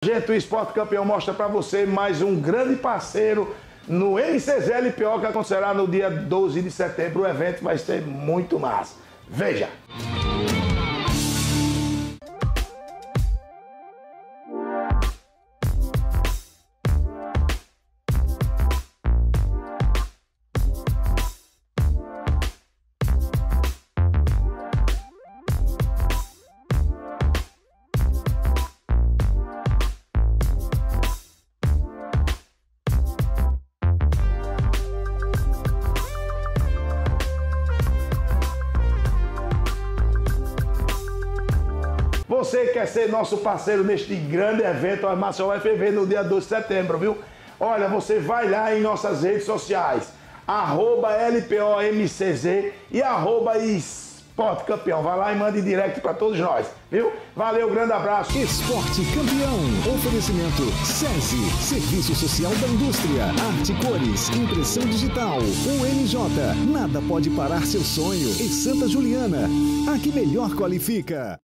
Gente, o Esporte Campeão mostra para você mais um grande parceiro no MCZ-LPO que acontecerá no dia 12 de setembro. O evento vai ser muito massa. Veja! Você quer ser nosso parceiro neste grande evento, a Maceió vai ferver no dia 12 de setembro, viu? Olha, você vai lá em nossas redes sociais, @LPOMCZ e @Esporte Campeão. Vai lá e mande direct para todos nós, viu? Valeu, grande abraço. Esporte Campeão. Oferecimento SESI, Serviço Social da Indústria, Arte Cores, Impressão Digital, UNJ, nada pode parar seu sonho. E Santa Juliana, a que melhor qualifica.